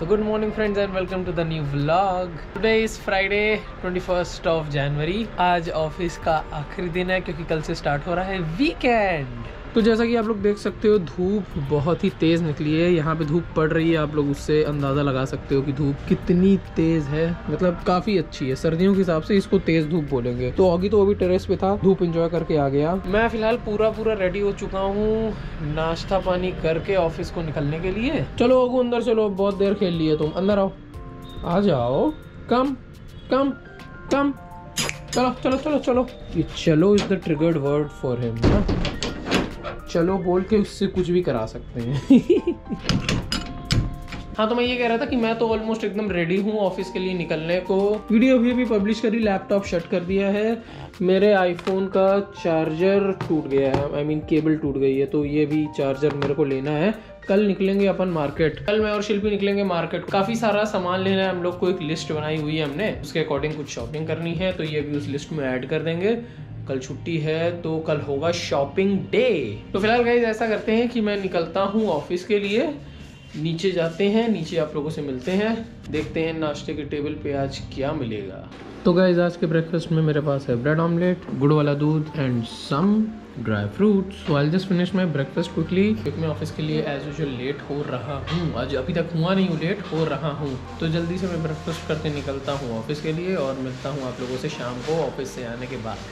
So good morning friends and welcome to the new vlog. Today is Friday 21st of January. आज office का आखिरी दिन है क्योंकि कल से स्टार्ट हो रहा है वीकेंड। तो जैसा कि आप लोग देख सकते हो धूप बहुत ही तेज़ निकली है। यहाँ पे धूप पड़ रही है, आप लोग उससे अंदाज़ा लगा सकते हो कि धूप कितनी तेज़ है। मतलब काफ़ी अच्छी है, सर्दियों के हिसाब से इसको तेज़ धूप बोलेंगे। तो ऑगी तो अभी टेरेस पे था, धूप एंजॉय करके आ गया। मैं फिलहाल पूरा रेडी हो चुका हूँ नाश्ता पानी करके ऑफिस को निकलने के लिए। चलो ऑगू अंदर चलो, बहुत देर खेल लिए तुम, अंदर आओ, आ जाओ, कम कम कम, चलो चलो चलो चलो। ये चलो is the triggered word for him ना, चलो बोल के उससे कुछ भी करा सकते हैं। हाँ तो मैं ये कह रहा था कि मैं तो ऑलमोस्ट एकदम रेडी हूँ ऑफिस के लिए निकलने को। वीडियो भी पब्लिश करी, लैपटॉप शट कर दिया है। मेरे आईफोन का चार्जर टूट गया है, आई मीन केबल टूट गई है, तो ये भी चार्जर मेरे को लेना है। कल निकलेंगे अपन मार्केट, कल मैं और शिल्पी निकलेंगे मार्केट। काफी सारा सामान लेना है हम लोग को, एक लिस्ट बनाई हुई है हमने, उसके अकॉर्डिंग कुछ शॉपिंग करनी है, तो ये भी उस लिस्ट में ऐड कर देंगे। कल छुट्टी है तो कल होगा शॉपिंग डे। तो फिलहाल गाइस ऐसा करते हैं कि मैं निकलता हूँ ऑफिस के लिए, नीचे जाते हैं, नीचे आप लोगों से मिलते हैं, देखते हैं नाश्ते के टेबल पे आज क्या मिलेगा। तो गाइस आज के ब्रेकफास्ट में मेरे पास है ब्रेड ऑमलेट, गुड़ वाला दूध and some dry fruits. So I just finish my breakfast quickly क्योंकि मैं ऑफिस के लिए एज यूजुअल लेट हो रहा हूँ। आज अभी तक हुआ नहीं हूँ, लेट हो रहा हूँ, तो जल्दी से मैं ब्रेकफास्ट करके निकलता हूँ ऑफिस के लिए और मिलता हूँ आप लोगों से शाम को ऑफिस से आने के बाद।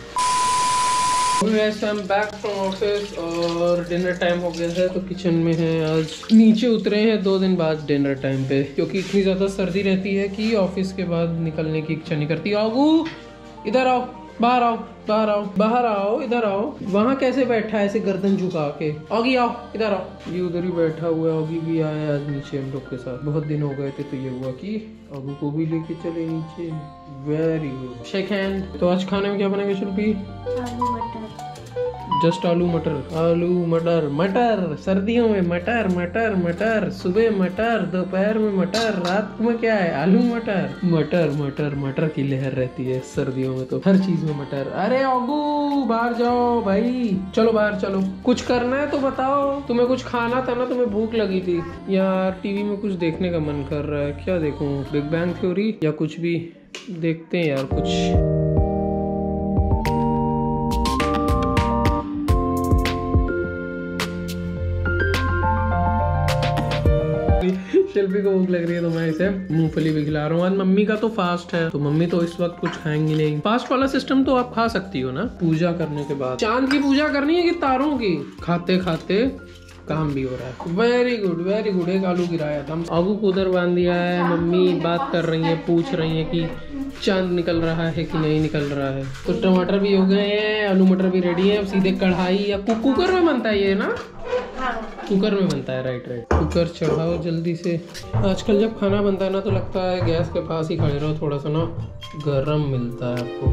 बैक फ्रॉम ऑफिस और डिनर टाइम हो गया है, तो किचन में है। आज नीचे उतरे हैं 2 दिन बाद डिनर टाइम पे, क्योंकि इतनी ज़्यादा सर्दी रहती है कि ऑफिस के बाद निकलने की इच्छा नहीं करती। आगू इधर आओ, बाहर आओ, बाहर आओ, बाहर आओ, इधर आओ। वहाँ कैसे बैठा है ऐसे गर्दन झुका के? ऑगी आओ, इधर आओ। ये उधर ही बैठा हुआ है। ऑगी भी आया आज नीचे हम लोग के साथ, बहुत दिन हो गए थे, तो ये हुआ कि ऑगी को भी लेके चले नीचे। Very good, shake hand. तो आज खाने में क्या बनेगा शिल्पी? आलू मटर। जस्ट आलू मटर, आलू मटर, मटर सर्दियों में मटर मटर मटर, सुबह मटर, दोपहर में मटर, रात में क्या है? आलू मटर। मटर मटर मटर की लहर रहती है सर्दियों में, तो हर चीज में मटर। अरे ओगू बाहर जाओ भाई, चलो बाहर चलो। कुछ करना है तो बताओ, तुम्हें कुछ खाना था ना, तुम्हें भूख लगी थी यार। टीवी में कुछ देखने का मन कर रहा है, क्या देखूं? बिग बैंग थ्योरी या कुछ भी देखते हैं यार कुछ। शिल्पी को भूख लग रही है तो मैं इसे मूंगफली भी खिला रहा हूँ। आज मम्मी का तो फास्ट है, तो मम्मी तो इस वक्त कुछ खाएंगी नहीं। फास्ट वाला सिस्टम तो आप खा सकती हो ना पूजा करने के बाद। चांद की पूजा करनी है कि तारों की? खाते खाते काम भी हो रहा है। Very good very good. एक आलू गिराया था। आगू को उधर बांध दिया है। मम्मी बात कर रही है, पूछ रही है कि चांद निकल रहा है कि नहीं निकल रहा है। तो टमाटर भी हो गए हैं, आलू मटर भी रेडी है। अब सीधे कढ़ाई या कुकर में बनता है ये ना? कुकर में बनता है, राइट राइट। कुकर चढ़ाओ जल्दी से। आजकल जब खाना बनता है ना तो लगता है गैस के पास ही खड़े रहो, थोड़ा सा ना गरम मिलता है आपको।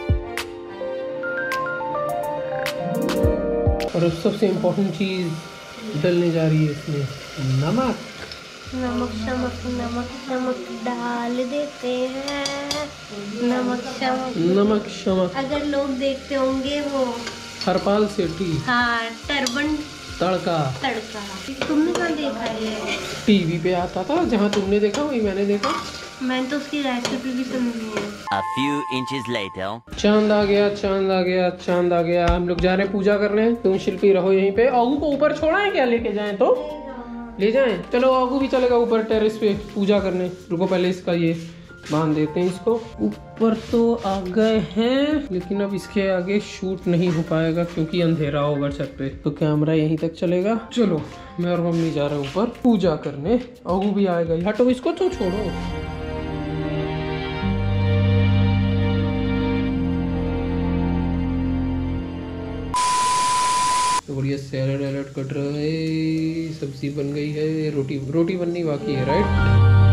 और अब सबसे इम्पोर्टेंट चीज डलने जा रही है इसमें, नमक। नमक शमक नमक शमक डाल देते हैं। नमक शमक नमक शमक। अगर लोग देखते होंगे वो हरपाल सेठी, हाँ, टर्बन तड़का। तुमने कहाँ देखा है? टीवी पे आता था, जहाँ तुमने देखा वही मैंने देखा। मैंने तो उसकी रेसिपी भी सुनी है। A few inches later. चांद आ गया, चांद आ गया, चांद आ गया। हम लोग जा रहे हैं पूजा करने। तुम शिल्पी रहो यहीं पे। आगू को ऊपर छोड़ा है क्या? लेके जाएं तो ले जाएं। चलो आगू भी चलेगा ऊपर टेरेस पे पूजा करने। रुको पहले इसका ये बांध देते हैं इसको। ऊपर तो आ गए हैं, लेकिन अब इसके आगे शूट नहीं हो पाएगा क्योंकि अंधेरा होगा छत पे, तो कैमरा यहीं तक चलेगा। चलो मैं और मम्मी जा रहे हैं ऊपर पूजा करने। आगू भी आएगा। हटो इसको तो छोड़ो। तो बढ़िया सैलड वैलड कट रहा है, सब्जी बन गई है, रोटी बननी बाकी है, राइट।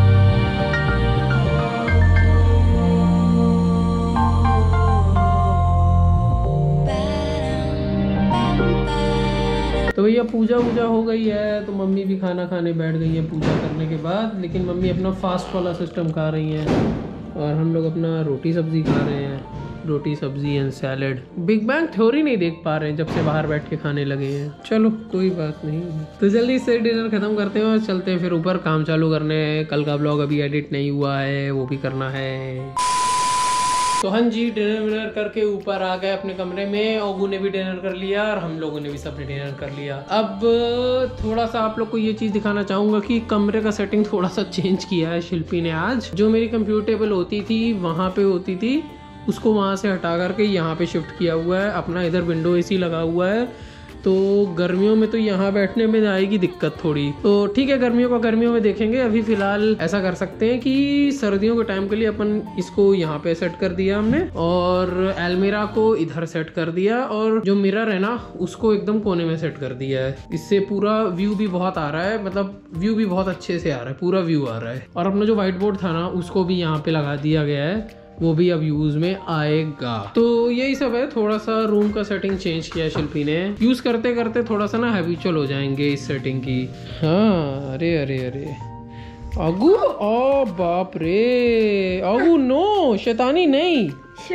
तो भैया पूजा वूजा हो गई है, तो मम्मी भी खाना खाने बैठ गई है पूजा करने के बाद। लेकिन मम्मी अपना फास्ट वाला सिस्टम खा रही हैं और हम लोग अपना रोटी सब्जी खा रहे हैं। रोटी सब्जी and salad. Big bang theory नहीं देख पा रहे हैं जब से बाहर बैठ के खाने लगे हैं। चलो कोई बात नहीं, तो जल्दी से डिनर खत्म करते हैं और चलते हैं फिर ऊपर काम चालू करने। कल का ब्लॉग अभी एडिट नहीं हुआ है, वो भी करना है। तो हाँ जी, डिनर विनर करके ऊपर आ गए अपने कमरे में। ओगू ने भी डिनर कर लिया और हम लोगों ने भी सबने डिनर कर लिया। अब थोड़ा सा आप लोग को ये चीज़ दिखाना चाहूँगा कि कमरे का सेटिंग थोड़ा सा चेंज किया है शिल्पी ने आज। जो मेरी कंप्यूटर टेबल होती थी वहाँ पे होती थी, उसको वहाँ से हटा करके यहाँ पे शिफ्ट किया हुआ है। अपना इधर विंडो एसी लगा हुआ है, तो गर्मियों में तो यहाँ बैठने में आएगी दिक्कत थोड़ी। तो ठीक है, गर्मियों में देखेंगे। अभी फिलहाल ऐसा कर सकते हैं कि सर्दियों के टाइम के लिए अपन इसको यहाँ पे सेट कर दिया हमने, और अलमीरा को इधर सेट कर दिया, और जो मिरर है ना उसको एकदम कोने में सेट कर दिया है। इससे पूरा व्यू भी बहुत आ रहा है, मतलब व्यू भी बहुत अच्छे से आ रहा है, पूरा व्यू आ रहा है। और अपना जो व्हाइट बोर्ड था ना उसको भी यहाँ पे लगा दिया गया है, वो भी अब यूज में आएगा। तो यही सब है, थोड़ा सा रूम का सेटिंग चेंज किया शिल्पी ने। यूज करते करते थोड़ा सा ना हैबिचुअल हो जाएंगे इस सेटिंग की। हाँ, अरे अरे अरे अगू, ओ बाप रे अगू, नो शैतानी नहीं,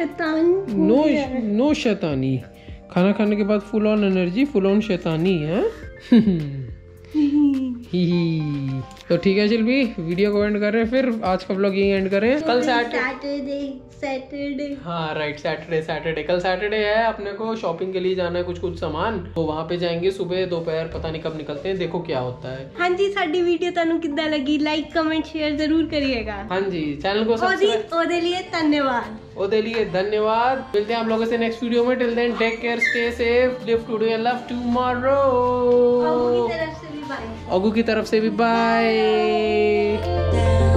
नो शैतानी। खाना खाने के बाद full on energy, full on शैतानी है। तो ठीक है शिल्पी, वीडियो को एंड कर रहे हैं, फिर आज का व्लॉग यही एंड करें। कल सैटरडे, हाँ राइट, सैटरडे कल सैटरडे है। अपने को शॉपिंग के लिए जाना है, कुछ सामान, तो वहाँ पे जाएंगे सुबह दोपहर, पता नहीं कब निकलते हैं, देखो क्या होता है। हाँ जी, साडी वीडियो तानू किद्दां लगी, लाइक कमेंट शेयर जरूर करिएगा। हाँ जी, चैनल को सब्सक्राइब। ओदे लिए धन्यवाद। मिलते हैं आप लोगों से नेक्स्ट वीडियो में। Till then take care, stay safe, live today and love tomorrow. अगू की तरफ से भी बाय।